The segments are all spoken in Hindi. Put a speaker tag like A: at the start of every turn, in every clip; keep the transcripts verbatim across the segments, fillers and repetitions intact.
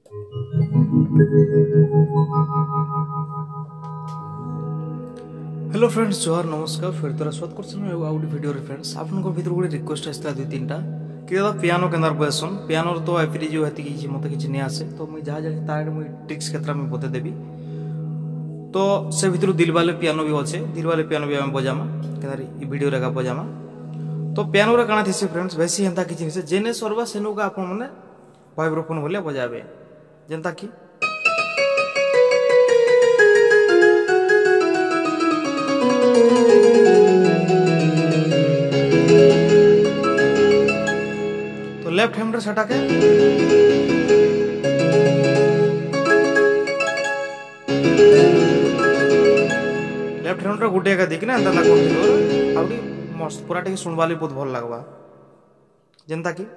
A: हेलो फ्रेंड्स, जोहार नमस्कार। फिर तोरा स्वागत कर आउट वीडियो रे फ्रेंड्स। आपन भीतर गोटे रिक्वेस्ट आसता दुई तीन टा कि दादा पियानो केनार बजासन। पियानो तो एप्री जो हेती कि मते किछ नै आसे, तो मुई जहा जानि तार मुई ट्रिक्स केतरा में बते देबी। तो से भीतर दिलवाले पियानो भी अच्छे, दिलवाले पियानो भी हम बजामा केनार ई वीडियो रे का बजामा। तो पियानो रे काना थिसे फ्रेंड्स, बेसी हेंता किछ नै से जेने सरबा सेनु का आपन माने वाइब्रोफोन बोले बजाबे। जेंता कि तो लेफ्ट हैंड रे सेटा के लेफ्ट हैंड रे गुटे का देखना एंता ना करथिलो आउडी मस्त पूरा टे सुनवाली बहुत भल लागबा। जेंता कि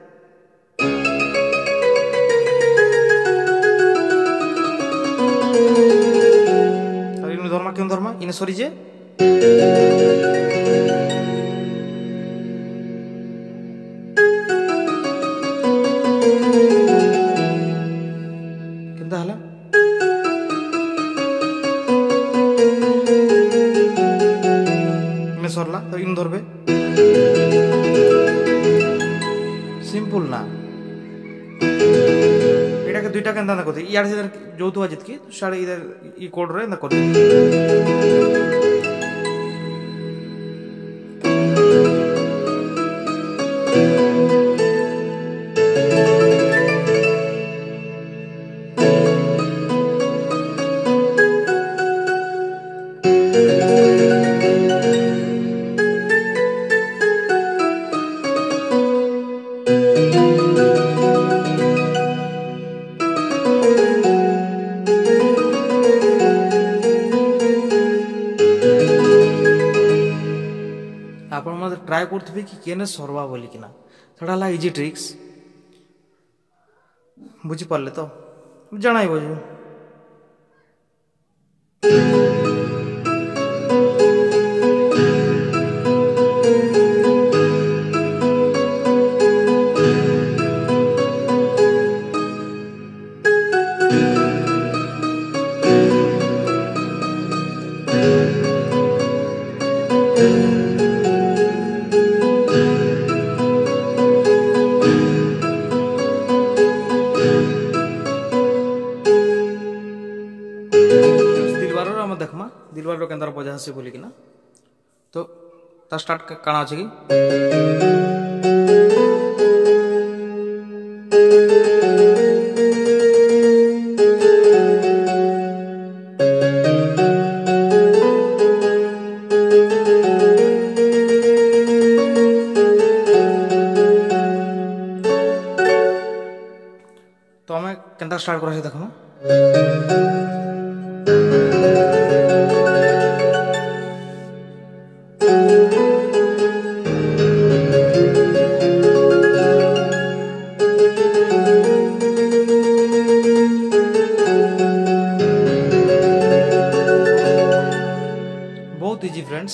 A: अब इन धर्मा क्यों धर्मा इन सरी जे केंता हला इन सरला तो इन धरबे। सिंपल ना एटा के दुईटा केंता ना करते यार से जोतुआ जितकी साड़े इधर ई कोड रे ना करते। आपण मत ट्राई करथबे कि केने सरवा बोली किना थोड़ा ला इजी ट्रिक्स बुझी पारले तो जणाई बजू। देखमा दिलवार केंदार बजा से बोली कि ना तो ता स्टार्ट काना अछि कि तो हमें केंदा स्टार्ट करा छै देखमा। बहुत इजी फ्रेंड्स।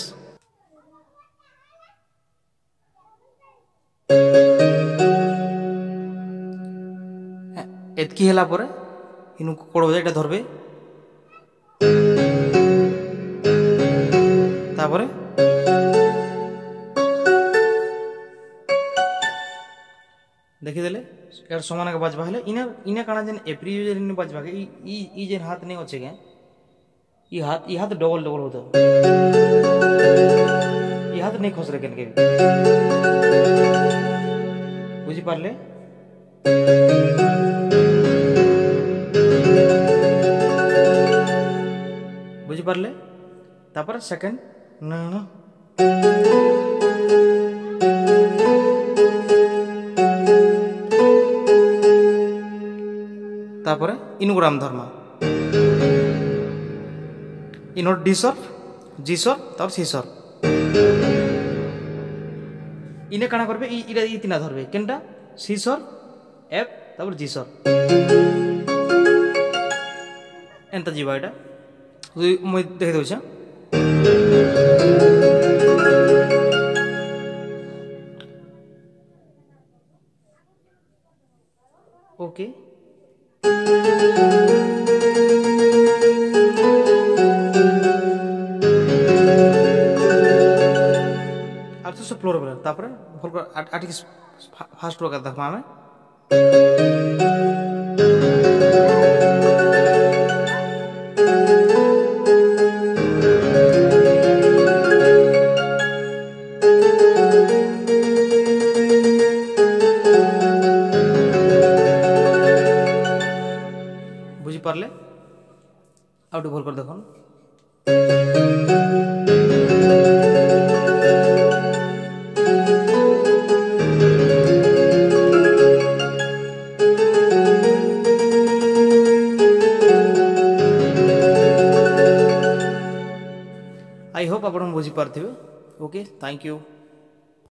A: एतकी हेला परे इनु कोड बजा एटा धरबे तापरे देखि देले यार समान के बजबा हेले इने इने काना जन एप्री यूजर इन बजबा के ई ई जे हाथ नहीं होचे के ई हाथ ई हाथ डबल डबल होतो ई हाथ नहीं खसरे केन के बुझी पारले। बुझी पारले तापर सेकंड न तापर इनग्राम धर्मा इनोट डी सर जी सर तब सी सर इने काना करबे ई इरा ई तीना धरबे केनटा सी सर एफ तब जी सर एंता जीवा एटा मुई देख दउछा। ओके আর তো সে ফ্লোর বেলা তারপরে ভুল করে আটি ফার্স্ট প্রকার দেখো আমি বুঝি পারলে আর একটু ভুল করে দেখুন आई होप आप बुझी पार्थे ओके थैंक यू।